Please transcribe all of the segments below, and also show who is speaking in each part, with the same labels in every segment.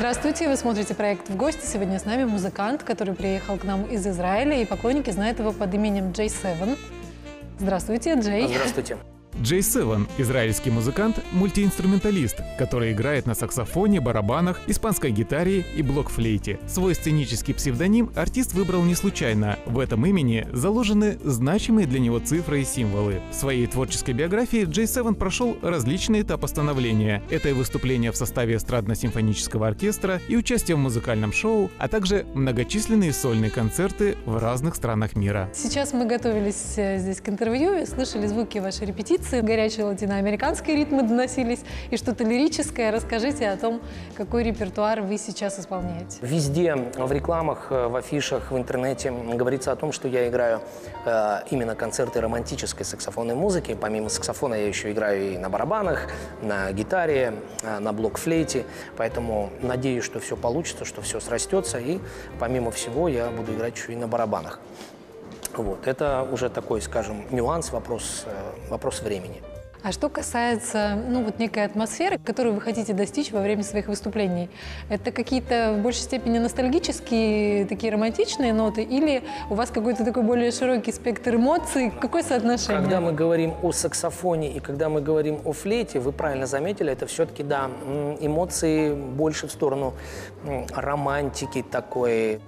Speaker 1: Здравствуйте, вы смотрите проект «В гости». Сегодня с нами музыкант, который приехал к нам из Израиля, и поклонники знают его под именем J7. Здравствуйте, Джей.
Speaker 2: Здравствуйте.
Speaker 3: J7 – израильский музыкант, мультиинструменталист, который играет на саксофоне, барабанах, испанской гитаре и блокфлейте. Свой сценический псевдоним артист выбрал не случайно. В этом имени заложены значимые для него цифры и символы. В своей творческой биографии J7 прошел различные этапы становления. Это и выступления в составе эстрадно-симфонического оркестра, и участие в музыкальном шоу, а также многочисленные сольные концерты в разных странах мира.
Speaker 1: Сейчас мы готовились здесь к интервью и слышали звуки вашей репетиции. Горячие латиноамериканские ритмы доносились и что-то лирическое. Расскажите о том, какой репертуар вы сейчас исполняете.
Speaker 2: Везде, в рекламах, в афишах, в интернете говорится о том, что я играю именно концерты романтической саксофонной музыки. Помимо саксофона я еще играю и на барабанах, на гитаре, на блокфлейте. Поэтому надеюсь, что все получится, что все срастется. И помимо всего я буду играть еще и на барабанах. Вот. Это уже такой, скажем, нюанс, вопрос времени.
Speaker 1: А что касается, некой атмосферы, которую вы хотите достичь во время своих выступлений, это какие-то в большей степени ностальгические, такие романтичные ноты, или у вас какой-то такой более широкий спектр эмоций? Какое соотношение?
Speaker 2: Когда мы говорим о саксофоне и когда мы говорим о флейте, вы правильно заметили, это все-таки, да, эмоции больше в сторону романтики такой.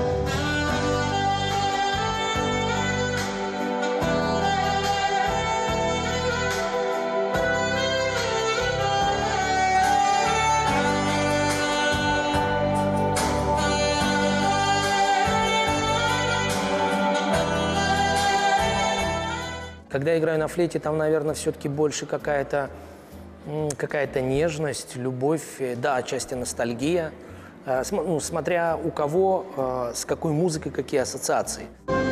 Speaker 2: Когда я играю на флейте, там, наверное, все-таки больше какая-то нежность, любовь, да, отчасти ностальгия, смотря у кого, с какой музыкой, какие ассоциации.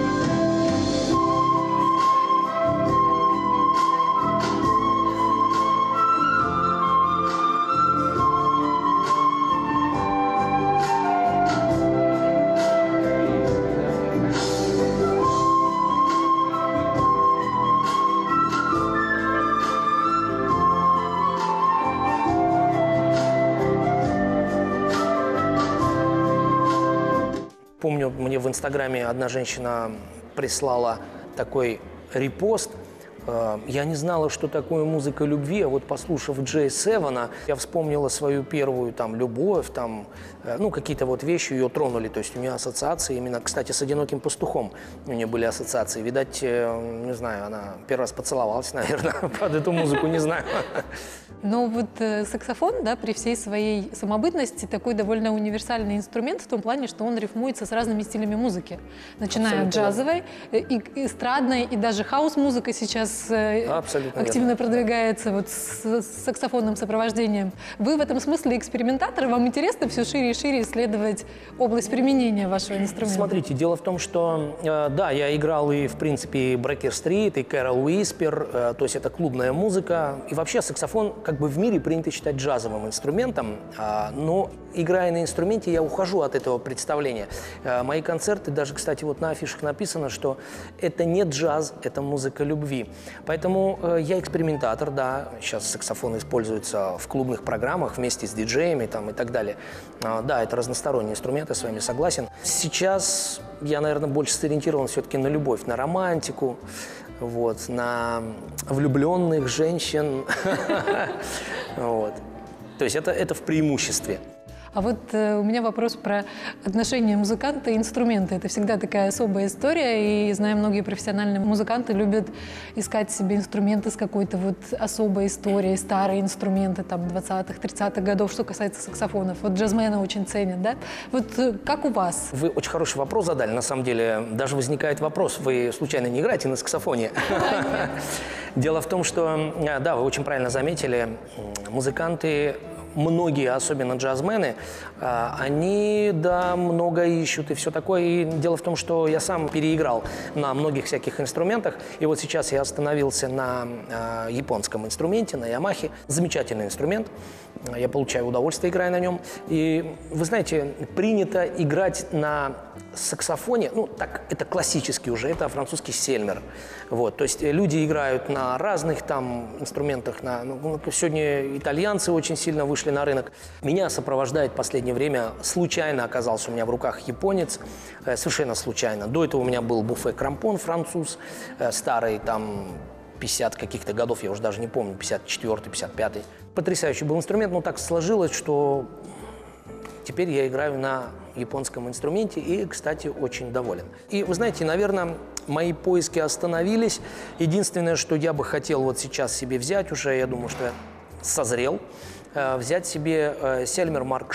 Speaker 2: Помню, мне в Инстаграме одна женщина прислала такой репост. Я не знала, что такое музыка любви, а вот послушав J7, я вспомнила свою первую любовь, какие-то вот вещи ее тронули. То есть у меня ассоциации именно, кстати, с «Одиноким пастухом» у нее были ассоциации. Видать, не знаю, она первый раз поцеловалась, наверное, под эту музыку, не знаю.
Speaker 1: Но вот саксофон, да, при всей своей самобытности, такой довольно универсальный инструмент в том плане, что он рифмуется с разными стилями музыки, начиная от джазовой, и эстрадной, и даже хаус-музыка сейчас активно продвигается вот с саксофонным сопровождением. Вы в этом смысле экспериментатор, вам интересно все шире и шире исследовать область применения вашего инструмента?
Speaker 2: Смотрите, дело в том, что, да, я играл и, в принципе, и Брекер-стрит, и Кэрол Уиспер, то есть это клубная музыка, и вообще саксофон, как бы в мире принято считать джазовым инструментом, но играя на инструменте, я ухожу от этого представления. Мои концерты, даже, кстати, вот на афишах написано, что это не джаз, это музыка любви. Поэтому я экспериментатор, да, сейчас саксофон используется в клубных программах вместе с диджеями и так далее. Да, это разносторонний инструмент, я с вами согласен. Сейчас я, наверное, больше сориентирован все-таки на любовь, на романтику. Вот, на влюбленных женщин. Вот. То есть это в преимуществе.
Speaker 1: А вот у меня вопрос про отношения музыканта и инструмента. Это всегда такая особая история, и, знаю, многие профессиональные музыканты любят искать себе инструменты с какой-то вот особой историей, старые инструменты 20-х, 30-х годов, что касается саксофонов. Вот джазмены очень ценят, да? Вот как у вас?
Speaker 2: Вы очень хороший вопрос задали, на самом деле. Даже возникает вопрос, вы случайно не играете на саксофоне? Дело в том, что, да, вы очень правильно заметили, музыканты, многие, особенно джазмены, они, да, много ищут и все такое. И дело в том, что я сам переиграл на многих всяких инструментах. И вот сейчас я остановился на японском инструменте, на Ямахе. Замечательный инструмент. Я получаю удовольствие, играя на нем. И, вы знаете, принято играть на саксофоне, так, это классический уже, это французский сельмер. Вот, то есть люди играют на разных инструментах. Сегодня итальянцы очень сильно вышли вышли на рынок. Меня сопровождает в последнее время, случайно оказался у меня в руках японец, совершенно случайно. До этого у меня был буфе Крампон, француз, старый, там 50 каких-то годов, я уже даже не помню, 54-й, 55-й. Потрясающий был инструмент, но так сложилось, что теперь я играю на японском инструменте и, кстати, очень доволен. И вы знаете, наверное, мои поиски остановились. Единственное, что я бы хотел вот сейчас себе взять уже, я думаю, что я созрел, взять себе Selmer Mark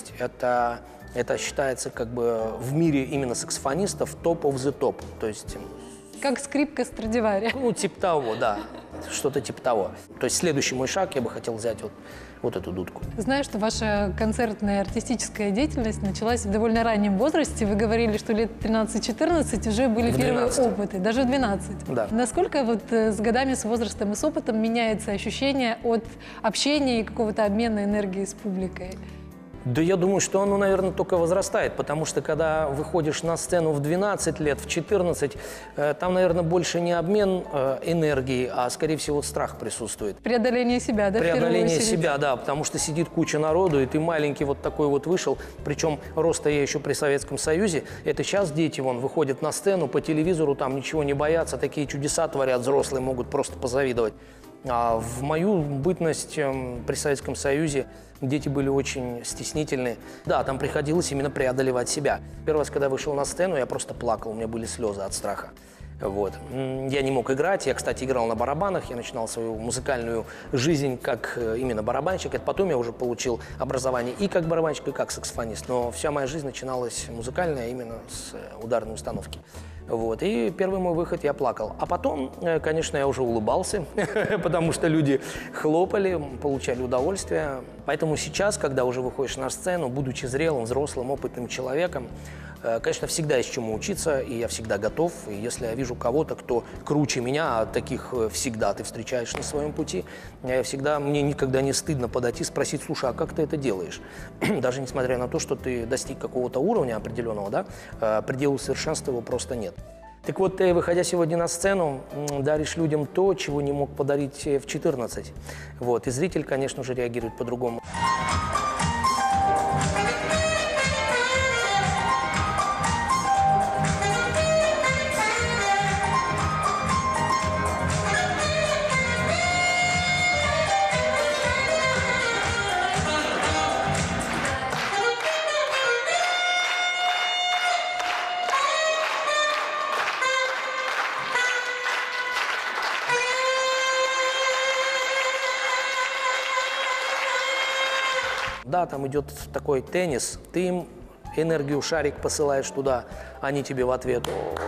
Speaker 2: VI. Это считается как бы в мире именно саксофонистов top of the top. То есть...
Speaker 1: Как скрипка Страдивари.
Speaker 2: Ну, типа того, да. Что-то типа того. То есть следующий мой шаг, я бы хотел взять вот эту дудку.
Speaker 1: Знаю, что ваша концертная артистическая деятельность началась в довольно раннем возрасте. Вы говорили, что лет 13-14 уже были первые опыты, даже в 12.
Speaker 2: Да.
Speaker 1: Насколько вот с годами, с возрастом и с опытом меняется ощущение от общения и какого-то обмена энергией с публикой?
Speaker 2: Да я думаю, что оно, наверное, только возрастает, потому что когда выходишь на сцену в 12 лет, в 14, там, наверное, больше не обмен энергии, а, скорее всего, страх присутствует.
Speaker 1: Преодоление себя, да?
Speaker 2: Преодоление себя, да, потому что сидит куча народу, и ты маленький вот такой вот вышел, причем роста я еще при Советском Союзе. Это сейчас дети, вон, выходят на сцену по телевизору, там ничего не боятся, такие чудеса творят, взрослые могут просто позавидовать. А в мою бытность при Советском Союзе дети были очень стеснительны. Да, там приходилось именно преодолевать себя. Первый раз, когда я вышел на сцену, я просто плакал, у меня были слезы от страха. Вот. Я не мог играть, я, кстати, играл на барабанах, я начинал свою музыкальную жизнь как именно барабанщик. Это потом я уже получил образование и как барабанщик, и как саксофонист. Но вся моя жизнь начиналась музыкальная именно с ударной установки. Вот. И первый мой выход я плакал. А потом, конечно, я уже улыбался, потому что люди хлопали, получали удовольствие. Поэтому сейчас, когда уже выходишь на сцену, будучи зрелым, взрослым, опытным человеком, конечно, всегда есть чему учиться, и я всегда готов. И если я вижу кого-то, кто круче меня, а таких всегда ты встречаешь на своем пути, мне никогда не стыдно подойти и спросить: слушай, а как ты это делаешь? Даже несмотря на то, что ты достиг какого-то уровня определенного, да, предела совершенства его просто нет. Так вот, ты, выходя сегодня на сцену, даришь людям то, чего не мог подарить в 14. Вот. И зритель, конечно же, реагирует по-другому. Да, там идет такой теннис, ты им энергию, шарик посылаешь туда, они тебе в ответ: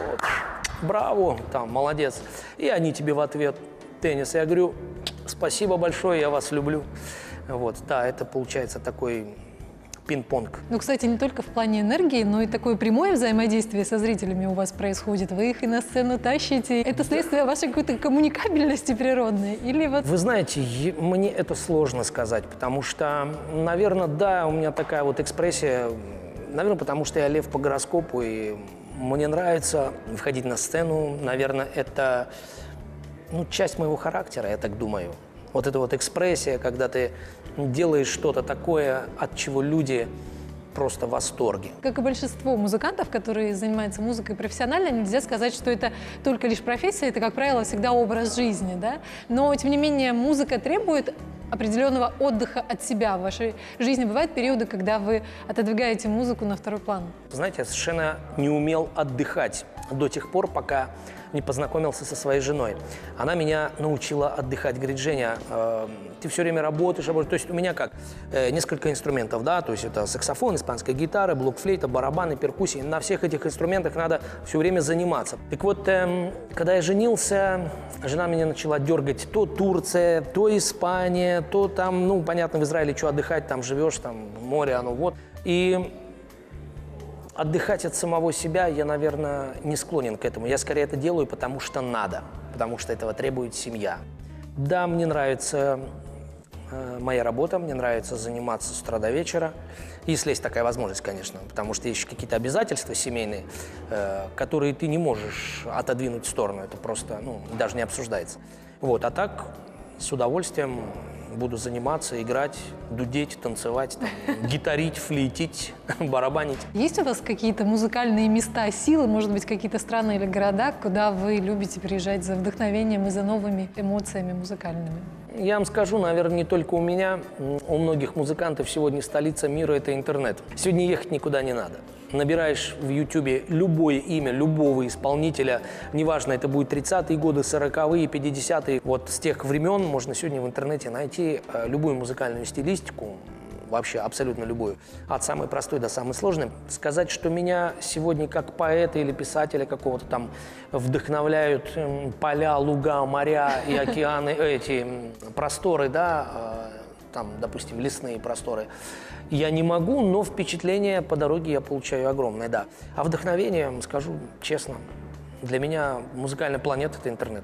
Speaker 2: браво, там, молодец. И они тебе в ответ: теннис. Я говорю: спасибо большое, я вас люблю. Вот, да, это получается такой пинг-понг.
Speaker 1: Ну, кстати, не только в плане энергии, но и такое прямое взаимодействие со зрителями у вас происходит. Вы их и на сцену тащите. Это следствие вашей какой-то коммуникабельности природной? Или вот...
Speaker 2: Вы знаете, мне это сложно сказать, потому что, наверное, да, у меня такая вот экспрессия, наверное, потому что я лев по гороскопу, и мне нравится выходить на сцену. Наверное, это, часть моего характера, я так думаю. Вот эта вот экспрессия, когда ты делаешь что-то такое, от чего люди просто в восторге.
Speaker 1: Как и большинство музыкантов, которые занимаются музыкой профессионально, нельзя сказать, что это только лишь профессия, это, как правило, всегда образ жизни, да? Но, тем не менее, музыка требует определенного отдыха от себя. В вашей жизни бывают периоды, когда вы отодвигаете музыку на второй план?
Speaker 2: Знаете, я совершенно не умел отдыхать до тех пор, пока не познакомился со своей женой. Она меня научила отдыхать. Говорит: Женя, ты все время работаешь. То есть у меня как? Несколько инструментов, да, то есть это саксофон, испанская гитара, блокфлейта, барабаны, перкуссии. На всех этих инструментах надо все время заниматься. Так вот, когда я женился, жена меня начала дергать: то Турция, то Испания, то там, понятно, в Израиле что отдыхать, там живешь, там море, оно вот. И отдыхать от самого себя я, наверное, не склонен к этому. Я скорее это делаю, потому что надо, потому что этого требует семья. Да, мне нравится моя работа, мне нравится заниматься с утра до вечера, если есть такая возможность, конечно, потому что есть какие-то обязательства семейные, которые ты не можешь отодвинуть в сторону, это просто, даже не обсуждается. Вот, а так, с удовольствием буду заниматься, играть, дудеть, танцевать, там, гитарить, флейтить, барабанить.
Speaker 1: Есть у вас какие-то музыкальные места силы, может быть, какие-то страны или города, куда вы любите приезжать за вдохновением и за новыми эмоциями музыкальными?
Speaker 2: Я вам скажу, наверное, не только у меня, у многих музыкантов сегодня столица мира – это интернет. Сегодня ехать никуда не надо. Набираешь в Ютубе любое имя, любого исполнителя, неважно, это будет 30-е годы, 40-е, 50-е. Вот с тех времен можно сегодня в интернете найти любую музыкальную стилистику, вообще абсолютно любую, от самой простой до самой сложной. Сказать, что меня сегодня как поэта или писателя какого-то там вдохновляют поля, луга, моря и океаны, эти просторы, да, там, допустим, лесные просторы, я не могу, но впечатление по дороге я получаю огромное, да. А вдохновение, скажу честно, для меня музыкальная планета – это интернет.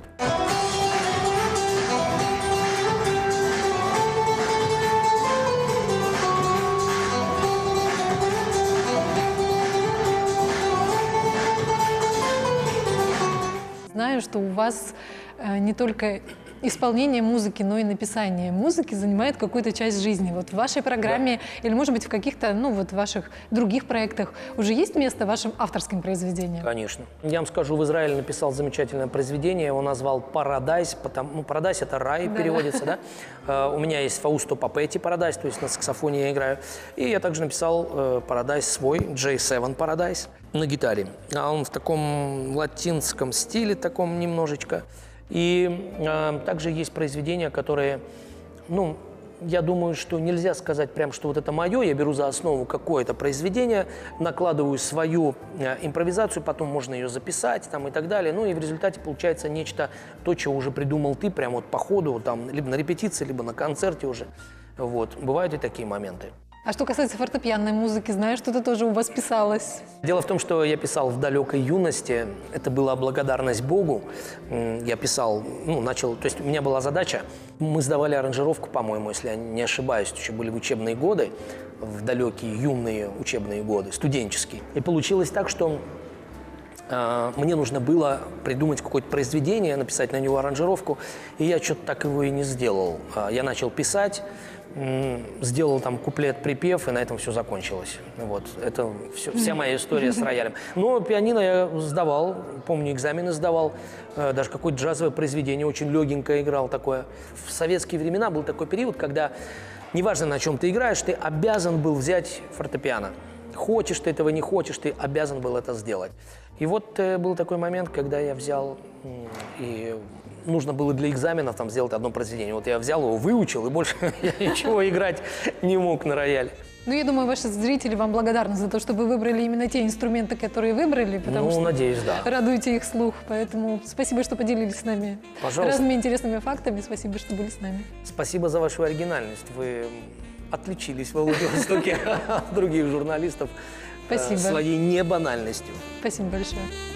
Speaker 1: Знаю, что у вас не только исполнение музыки, но и написание музыки занимает какую-то часть жизни. Вот в вашей программе или, может быть, в каких-то, ну, вот ваших других проектах уже есть место вашим авторским произведениям?
Speaker 2: Конечно. Я вам скажу, в Израиле написал замечательное произведение, его назвал «Парадайз», ну, «Парадайз» — это «рай» переводится, да? У меня есть Фаусто Папетти «Парадайз», то есть на саксофоне я играю. И я также написал «Парадайз» свой, J7 «Парадайз» на гитаре. А он в таком латинском стиле, таком немножечко. И также есть произведения, которые, ну, я думаю, что нельзя сказать прям, что вот это мое, я беру за основу какое-то произведение, накладываю свою импровизацию, потом можно ее записать там, и так далее. Ну и в результате получается нечто, то, что уже придумал ты, прямо вот по ходу, там, либо на репетиции, либо на концерте уже. Вот. Бывают и такие моменты.
Speaker 1: А что касается фортепианной музыки, знаю, что это тоже у вас писалось.
Speaker 2: Дело в том, что я писал в далекой юности, это была благодарность Богу. Я писал, ну, начал, то есть у меня была задача, мы сдавали аранжировку, по-моему, если я не ошибаюсь, еще были в учебные годы, в далекие юные учебные годы, студенческие. И получилось так, что мне нужно было придумать какое-то произведение, написать на него аранжировку, и я что-то так его и не сделал. Я начал писать, сделал там куплет-припев, и на этом все закончилось. Вот. Это вся моя история с роялем. Но пианино я сдавал, помню, экзамены сдавал, даже какое-то джазовое произведение очень легенькое играл такое. В советские времена был такой период, когда неважно, на чем ты играешь, ты обязан был взять фортепиано. Хочешь ты этого, не хочешь, ты обязан был это сделать. И вот был такой момент, когда я взял и нужно было для экзаменов там сделать одно произведение. Вот я взял его, выучил, и больше я ничего играть не мог на рояле.
Speaker 1: Ну, я думаю, ваши зрители вам благодарны за то, что вы выбрали именно те инструменты, которые выбрали, потому что
Speaker 2: надеюсь, да.
Speaker 1: Радуете их слух. Поэтому спасибо, что поделились с нами разными интересными фактами. Спасибо, что были с нами.
Speaker 2: Спасибо за вашу оригинальность. Вы отличились во Владивостоке от других журналистов своей небанальностью.
Speaker 1: Спасибо большое.